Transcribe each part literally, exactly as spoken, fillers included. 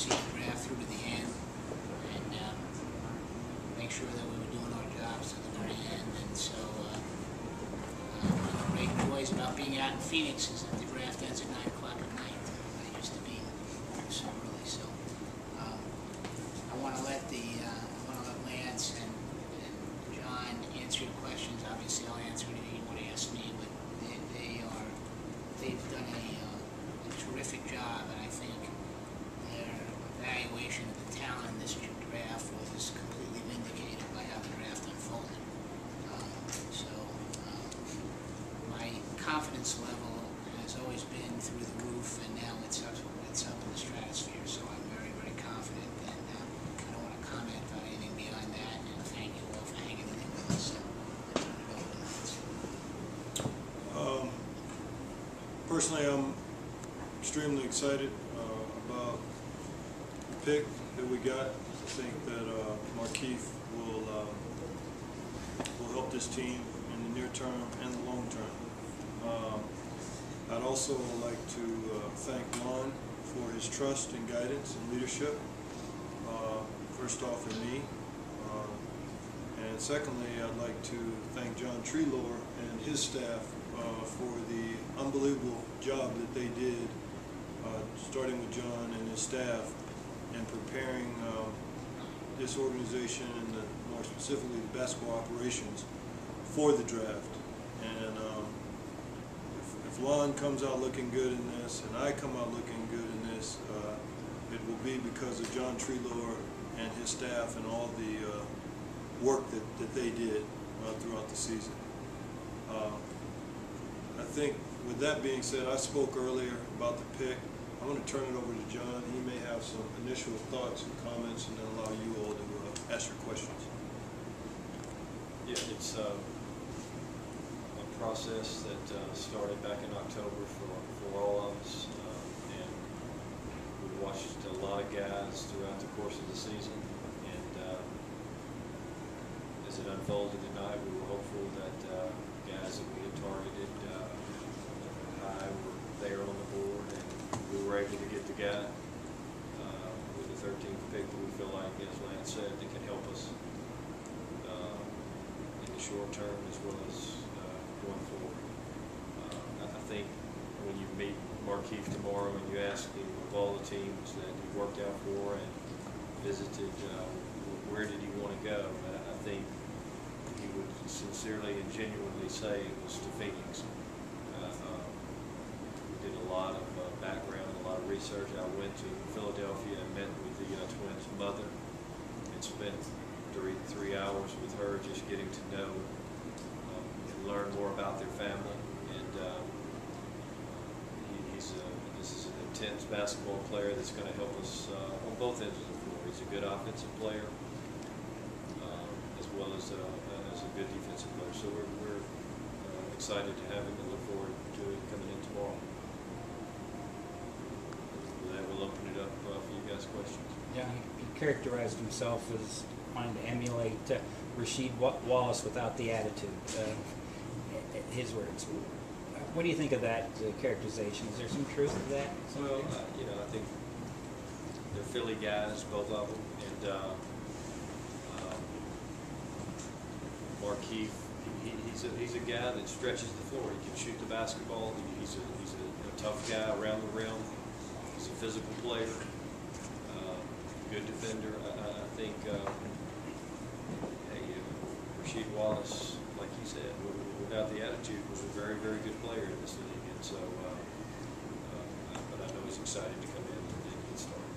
see the draft through to the end and um, make sure that we were doing our jobs to the very end. And so uh, uh, one of the great joys about being out in Phoenix is that the draft ends at nine o'clock at night. I used to be so early. So um, I want to let the uh, I want to let Lance and, and John answer your questions. Obviously, I'll answer anything you want to ask me, but they, they are they've done a, uh, a terrific job, and I think their evaluation of the talent in this draft was completely vindicated by how the draft unfolded. Um, so um, my confidence level has always been through the roof, and now it's up, it's up in the stratosphere. So I'm very, very confident, and uh, I don't want to comment on anything beyond that. And thank you all for hanging in there with us. So I turn it over to Lance. Um, personally, I'm extremely excited uh, about the pick that we got. I think that uh, Markieff will uh, will help this team in the near term and the long term. Um, I'd also like to uh, thank Lon for his trust and guidance and leadership. Uh, first off, in me, uh, and secondly, I'd like to thank John Treloar and his staff uh, for the unbelievable job that they did, uh, starting with John and his staff, and preparing uh, this organization and the, more specifically the basketball operations for the draft. And um, if, if Lon comes out looking good in this and I come out looking good in this, uh, it will be because of John Treloar and his staff and all the uh, work that, that they did uh, throughout the season. Uh, I think with that being said, I spoke earlier about the pick. I'm going to turn it over to John. He may have some initial thoughts and comments, and then allow you all to uh, ask your questions. Yeah, it's uh, a process that uh, started back in October for, for all of us, uh, and we watched a lot of guys throughout the course of the season, and uh, as it unfolded tonight, we were hopeful that uh, guys that we had targeted uh, high were there on the board, and we were able to get the guy uh, with the thirteenth pick that we feel like, as Lance said, that can help us uh, in the short term as well as uh, going forward. Uh, I think when you meet Markieff tomorrow and you ask him of all the teams that he worked out for and visited, uh, where did he want to go? And I think he would sincerely and genuinely say it was to Phoenix. Uh, uh, we did a lot of uh, background, a lot of research. I went to Philadelphia and met with the uh, twins' mother and spent three three hours with her, just getting to know um, and learn more about their family. And um, he, he's a, this is an intense basketball player that's going to help us uh, on both ends of the floor. He's a good offensive player um, as well as a, as a good defensive player. So we're, we're uh, excited to have him and look forward to it coming in tomorrow. With that, we'll open it up uh, for you guys' questions. Yeah, he, he characterized himself as wanting to emulate uh, Rasheed Wallace without the attitude. Uh, his words. What do you think of that uh, characterization? Is there some truth to that? Well, uh, you know, I think they're Philly guys, both of them, and uh, um, Markieff, he, he's a he's a guy that stretches the floor. He can shoot the basketball. He, he's a he's a, a tough guy around the rim. He's a physical player, uh, good defender. I, I think uh, hey, uh, Rasheed Wallace, like he said, without the attitude, was a very, very good player in this league. And so, uh, uh, but I know he's excited to come in and get started.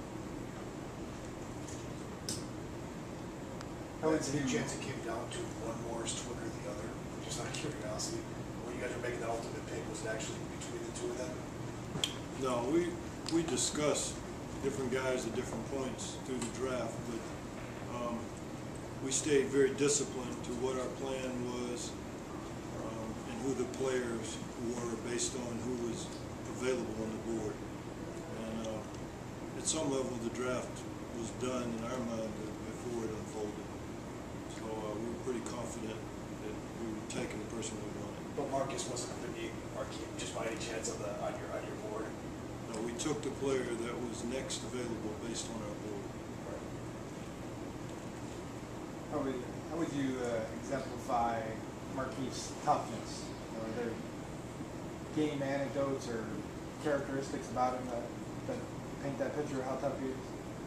How is it any chance it came down to one more is Twitter the other? Just out of curiosity, when you guys were making the ultimate pick, was it actually between the two of them? No, we we discussed different guys at different points through the draft, but um, we stayed very disciplined to what our plan was um, and who the players were based on who was available on the board. And uh, at some level, the draft was done in our mind before it unfolded. So uh, we were pretty confident that we were taking the person we wanted. But Marcus wasn't going to be Markieff just by any chance on the on your on your board. No, Uh, we took the player that was next available based on our board. How would, how would you uh, exemplify Marquis's toughness? You know, are there game anecdotes or characteristics about him that, that paint that picture of how tough he is?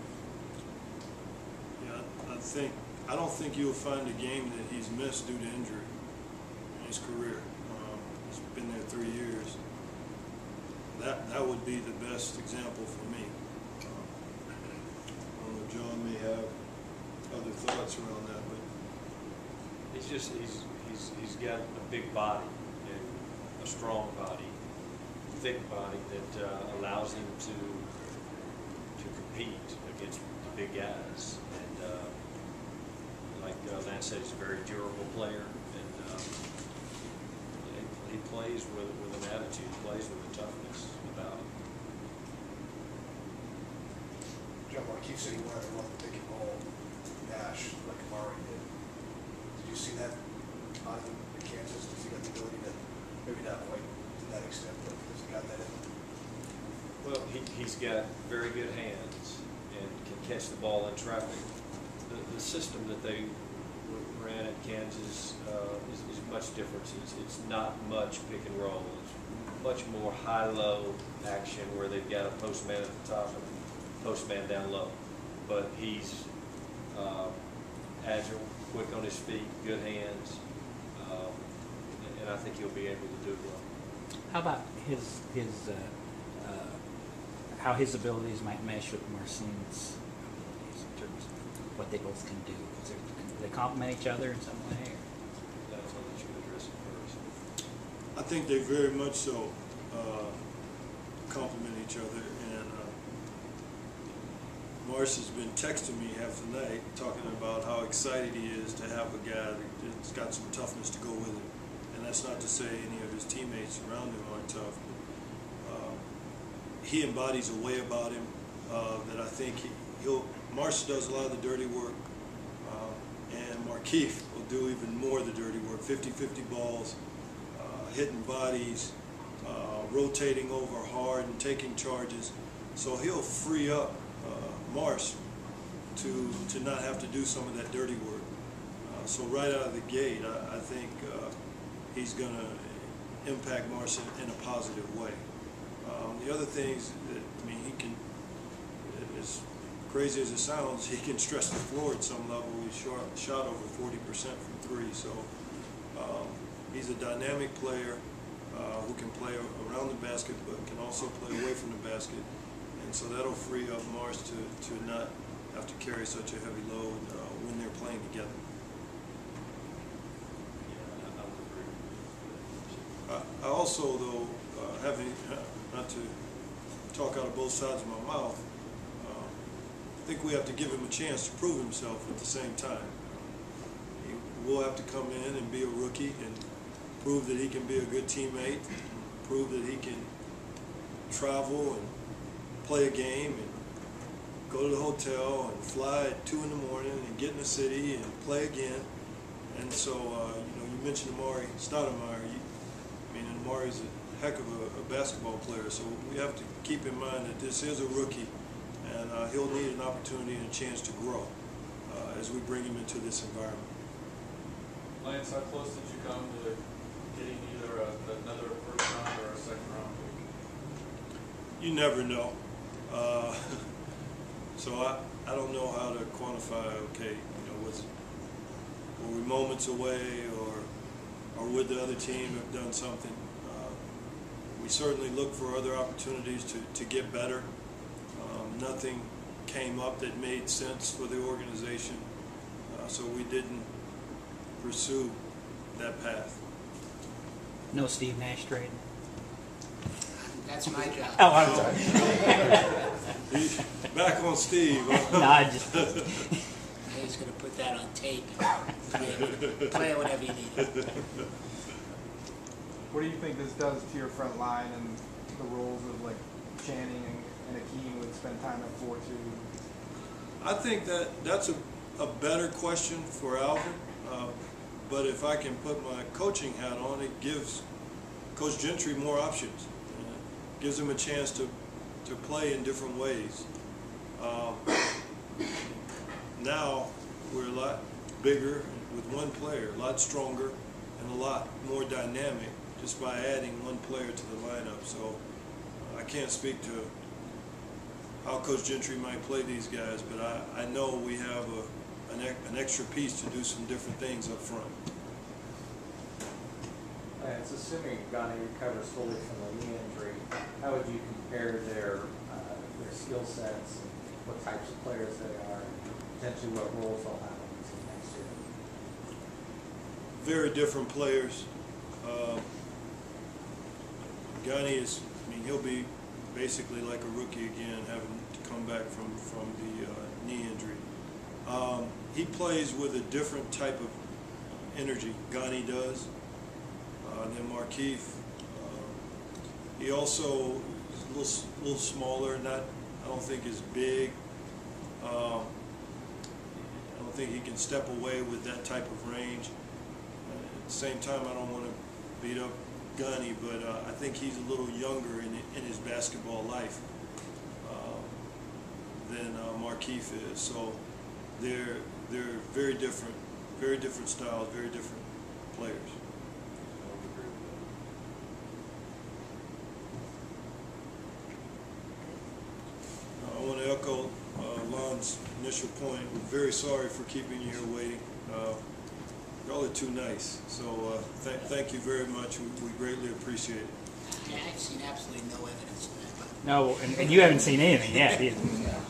Yeah, I think, I don't think you'll find a game that he's missed due to injury in his career. Um, he's been there three years. That, that would be the best example for me. Um, I don't know, John may have other thoughts around that, but He's just, he's, he's, he's got a big body and a strong body, thick body that uh, allows him to, to compete against the big guys. And uh, like uh, Lance said, he's a very durable player, and um, he, he plays with, with an attitude, he plays with a toughness about him. John Marquis said he wanted to run the pick and roll dash like Amari did. Did you see that on him in Kansas? Does he got the ability to, maybe not quite to that extent, but has he got that in him? Well, he, he's got very good hands and can catch the ball in traffic. The, the system that they ran at Kansas uh, is, is much different. It's, it's not much pick and roll. It's much more high-low action where they've got a post man at the top and a post man down low. But he's uh, agile, quick on his feet, good hands, um, and I think he'll be able to do well. How about his his uh, uh, how his abilities might mesh with Marcin's abilities in terms of what they both can do? Is there, do they complement each other in some way? Or? That's what you address it first. I think they very much so uh, complement each other. And uh, Mars has been texting me half the night talking about how excited he is to have a guy that's got some toughness to go with him. And that's not to say any of his teammates around him aren't tough. But, uh, he embodies a way about him uh, that I think he, he'll. Mars does a lot of the dirty work, uh, and Markieff will do even more of the dirty work. fifty fifty balls, uh, hitting bodies, uh, rotating over hard and taking charges. So he'll free up uh, Mars to to not have to do some of that dirty work. Uh, so right out of the gate, I, I think uh, he's going to impact Mars in, in a positive way. Um, the other things that, I mean, he can, as crazy as it sounds, he can stress the floor at some level. He shot, shot over forty percent from three. So um, he's a dynamic player uh, who can play around the basket, but can also play away from the basket. And so that'll free up Mars to, to not have to carry such a heavy load uh, when they're playing together. Yeah, I would agree with that. I I also, though, uh, having, not to talk out of both sides of my mouth, uh, I think we have to give him a chance to prove himself at the same time. He will have to come in and be a rookie and prove that he can be a good teammate, prove that he can travel and play a game and go to the hotel and fly at two in the morning and get in the city and play again. And so, uh, you know, you mentioned Amari Stoudemire. You, I mean, Amari's a heck of a, a basketball player, so we have to keep in mind that this is a rookie, and uh, he'll need an opportunity and a chance to grow uh, as we bring him into this environment. Lance, how close did you come to getting either a, another first round or a second round pick? You never know. Uh, so I, I don't know how to quantify, okay, you know, was it, were we moments away, or or would the other team have done something? Uh, we certainly look for other opportunities to, to get better. Um, nothing came up that made sense for the organization, uh, so we didn't pursue that path. No Steve Nash trade? That's my job. Oh, I'm sorry. He's back on Steve. Huh? No, I just, He's going to put that on tape and play, play whatever you need. What do you think this does to your front line and the roles of like Channing and, and Akeem would spend time at four two? I think that that's a, a better question for Alvin. Uh, but if I can put my coaching hat on, it gives Coach Gentry more options. Uh, gives him a chance to to play in different ways. Um, now we're a lot bigger with one player, a lot stronger, and a lot more dynamic just by adding one player to the lineup. So uh, I can't speak to how Coach Gentry might play these guys, but I, I know we have a, an, ex, an extra piece to do some different things up front. And it's assuming Ghani recovers fully from the knee injury, how would you compare their uh, their skill sets, and what types of players they are, and potentially what roles they'll have on the team next year? Very different players. Uh, Ghani is, I mean, he'll be basically like a rookie again, having to come back from, from the uh, knee injury. Um, he plays with a different type of energy, Ghani does, uh, than Markieff. Uh, he also is a little, little smaller, not, I don't think as big. Um, I don't think he can step away with that type of range. Uh, at the same time, I don't want to beat up Ghani, but uh, I think he's a little younger in, in his basketball life uh, than uh, Markieff is. So they're they're very different, very different styles, very different players. Uh, I want to echo uh, Lon's initial point. We're very sorry for keeping you here waiting. Uh, Y'all are too nice, so uh, th thank you very much. We, we greatly appreciate it. Yeah, I've seen absolutely no evidence of that. No, and, and you haven't seen anything yet either.